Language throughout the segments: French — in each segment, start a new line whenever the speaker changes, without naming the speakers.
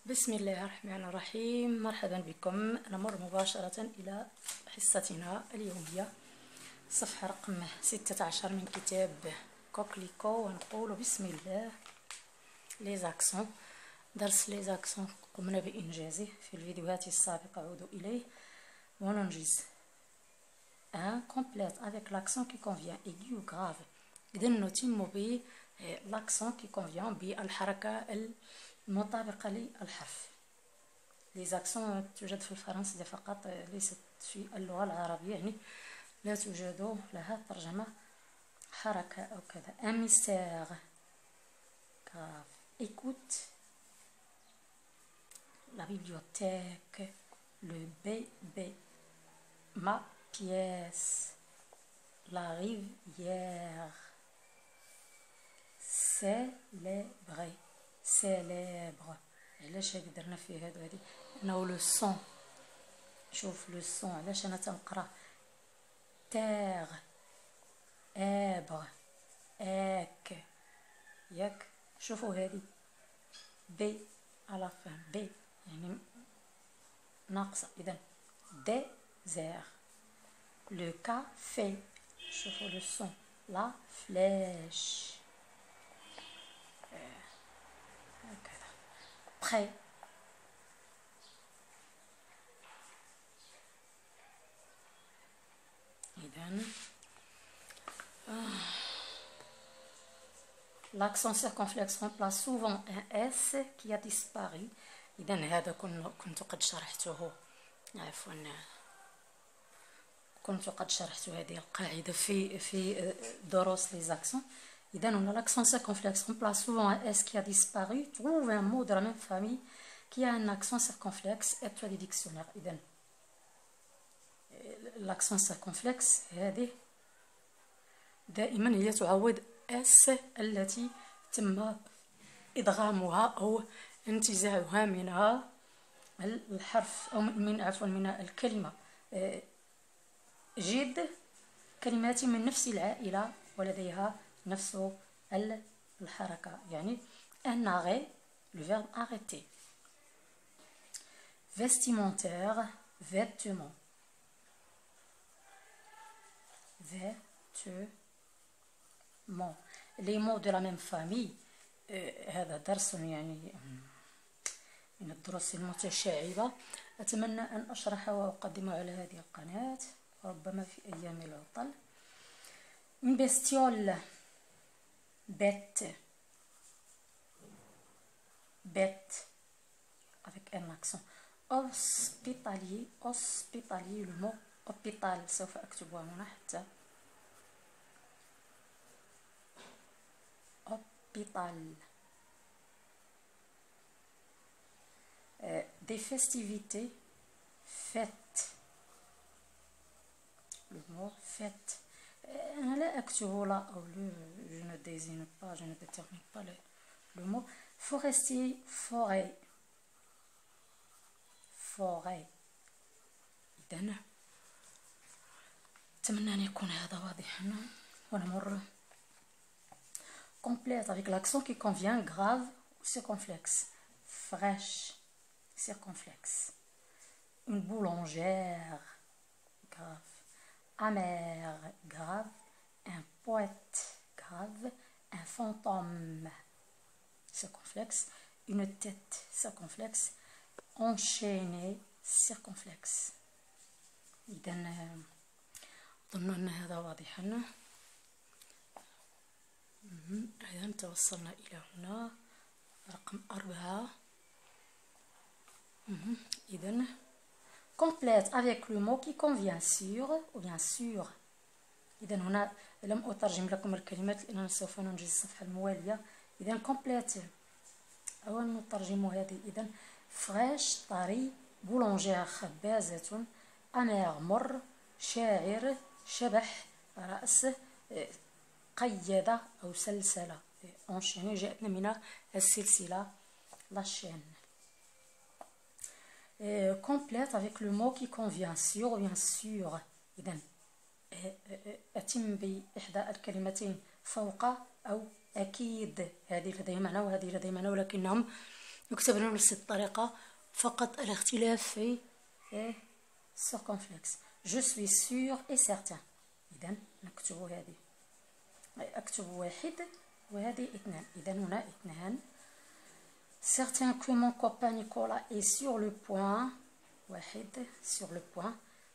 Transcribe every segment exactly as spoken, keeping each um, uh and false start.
بسم الله الرحمن الرحيم. مرحبا بكم. نمر مباشرة إلى حصتنا اليومية، صفحة رقم ستة عشر من كتاب كوكليكو، ونقول بسم الله. لي زاكسون، درس لي زاكسون قمنا بإنجازه في الفيديوهات السابقة، عودوا إليه وننجز. un complète avec l'accent qui convient aigu ou grave. إذا نتم ب l'accent qui convient بالحركة المطابقة للحرف. لي زاكسون توجد في الفرنسية فقط، ليست في اللغة العربية، يعني لا توجد لها ترجمة حركة أو كذا. un mystère grave. Écoute, la bibliothèque, le bébé, ma pièce, la rivière, célébrer, célèbre. علاش هادي درنا فيه هادو هادي؟ انه لو سون. شوف لو سون، علاش انا تنقرا تيغ، ابر، اك، ياك؟ شوفوا هادي بي على فان، بي يعني ناقصه، اذا ديزير. لو كافي، شوفوا لو سون، لا فليش، هكذا. prêt. إذن l'accent circonflexe remplace souvent un S qui a disparu. إذن هذا كنت قد شرحته، عفوا كنت قد شرحت هذه القاعدة في في دروس لي زاكسون. إذا هنا l'accent circonflexe remplace souvent un S qui a disparu. Trouve un mot de la même famille qui a un accent circonflexe. Aide-toi des dictionnaires. إذا l'accent circonflexe هذه دائما هي تعوض S التي تم إدغامها أو انتزاعها منها الحرف، أو من عفوا من الكلمة. جد كلمات من نفس العائلة ولديها نفس الحركة، يعني un arrêt، le verbe arrêter. vestimentaire، vêtement، vêtement. les mots de la même famille، هذا درس يعني من الدروس المتشعبة، أتمنى أن أشرحه وأقدمه على هذه القناة، ربما في أيام العطل. une bestiole، bête، bête avec un accent. hospitalier، hospitalier، le mot hôpital سوف أكتبه هنا حتى hôpital. euh, des festivités، fête، le mot fête. أنا لا أكتب لا أو le، je ne désigne pas، je ne détermine pas le, le mot. forestier، forêt، forêt. إذن أتمنى أن يكون هذا واضحا، ونمر. complète avec l'accent qui convient grave ou circonflexe. fraîche، circonflexe. une boulangère, grave. amère، grave. un poète, grave. un fantôme, circonflexe. une tête, circonflexe. enchaîné، circonflexe. إذا أظن أن هذا واضحا. إذا توصلنا إلى هنا رقم أربعة. إذا complète avec le mot qui convient sur ou bien sûr. إذا هنا لم أترجم لكم الكلمات لأننا سوف ننجز الصفحة الموالية. إذا complète أو نترجم هذه. إذا فريش، طري. بولونجير، خبازة. أمير، مر. شاعر، شبح، رأس. قيادة أو سلسلة، enchaîner، جاءتنا من السلسلة، la chaîne. complète avec le mot qui convient sur bien sûr. إذا أتم بإحدى الكلمتين فوق أو أكيد، هذه لديها معنى وهذه لديها معنى، ولكنهم يكتب بنفس الطريقة، فقط الاختلاف في إيه circonflexe. Je suis sûr et certain. إذا نكتب هذه، أكتب واحد وهذه اثنان. إذا هنا اثنان. Certain que mon copain Nicolas est sur le point. واحد sur le point.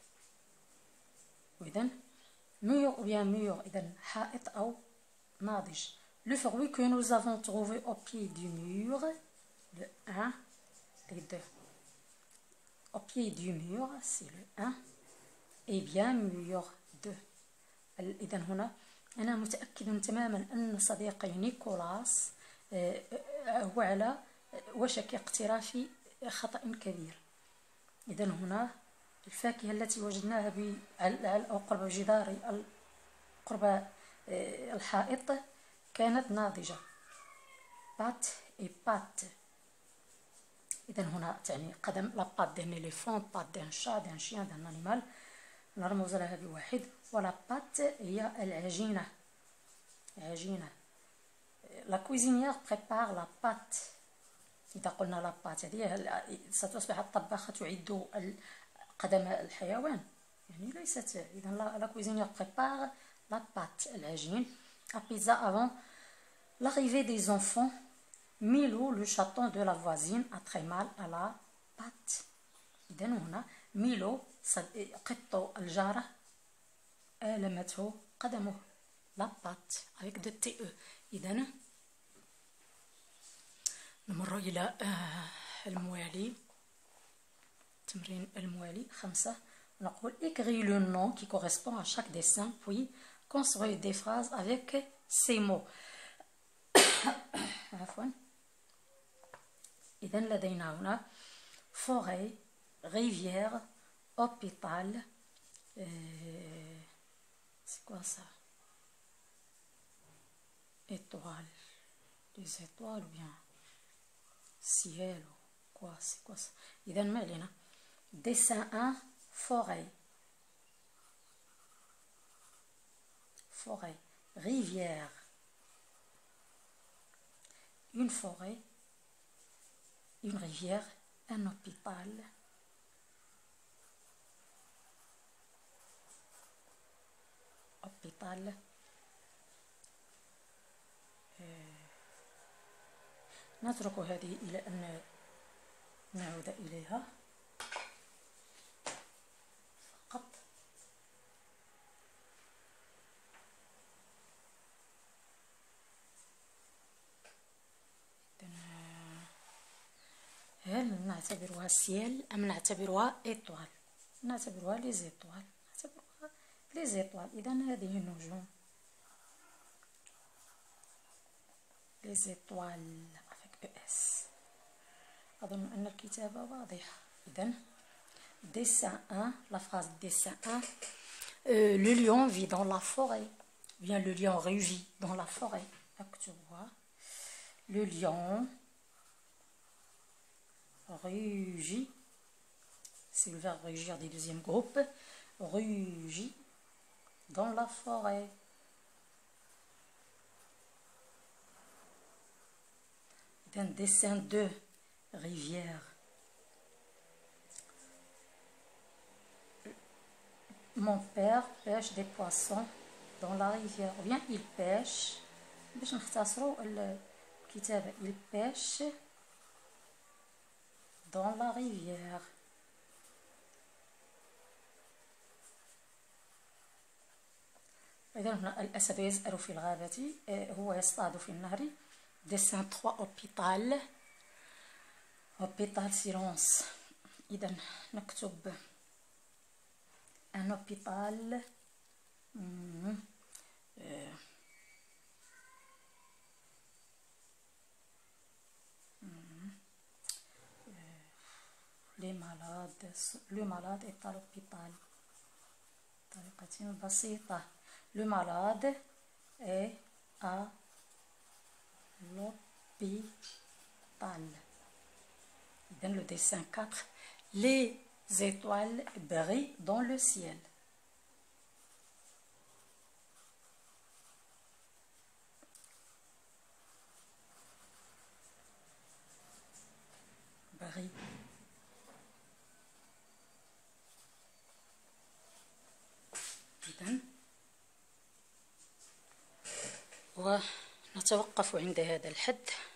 إذا mur ou bien mur. إذا حائط أو ناضج. Le fruit que nous avons trouvé au pied du mur. Le un et deux. Au pied du mur, c'est le un. Et bien mur deux. إذا هنا أنا متأكد تماما أن صديقي نيكولاس هو على وشك اقتراف خطأ كبير. إذا هنا الفاكهة التي وجدناها أو قرب جدار قرب الحائط كانت ناضجة. بات et بات. إذا هنا تعني قدم لا بات دان إليفون، بات دان شا، دان شيان، دان أنيمال، نرمز لها بواحد. ولا بات هي العجينة، عجينة. لا كويزينيير بريبار لا بات. إذا قلنا لا بات هذه ستصبح الطباخة تعد قدم الحيوان، يعني ليست. إذا لا كويزينيير بريبار لا بات العجين. ا بيتزا avant l'arrivée des enfants. Milo, le chaton de la voisine, a très mal à la patte. إذا هنا ميلو قط الجارة ألمته قدمه. لا بات avec de تي او. إذا نمر إلى الموالي، التمرين الموالي خمسة. نقول écris le nom qui correspond à chaque dessin puis construis des phrases avec ces mots. عفوا. إذا لدينا هنا forêt, rivière, hôpital. euh, c'est quoi ça? Étoile, des étoiles ou bien ciel ou quoi? C'est quoi ça? إذا ما علينا. dessin un, forêt, forêt, rivière, une forêt, une rivière, un hôpital, hôpital, نترك هذه إلى أن نعود إليها فقط. هل نعتبرها سيل أم نعتبرها إيطوال؟ نعتبرها لي زيطوال، نعتبرها لي زيطوال. إذا هذه النجوم، لي زيطوال avec اس. أظن أن الكتابة واضحة. إذا dessin un, la phrase dessin un. euh, le lion vit dans la forêt. Bien le lion rugit dans la forêt. أكتبها. le lion rugit, c'est le verbe rugir du deuxième groupe, rugit dans la forêt. D'un dessin de rivière. Mon père pêche des poissons dans la rivière. Ou bien il pêche. باش نختصروا الكتابة. il pêche dans la rivière. إذا هنا الأسد يزأر في الغابة، هو يصطاد في النهر. dessin trois, hôpital, hôpital silence. إذا نكتب un hôpital. mm. euh. les malades, le malade est à l'hôpital. بطريقة بسيطة. le malade est à l'hôpital. Dans le dessin quatre, les étoiles brillent dans le ciel. الباغي. إذن ونتوقف عند هذا الحد.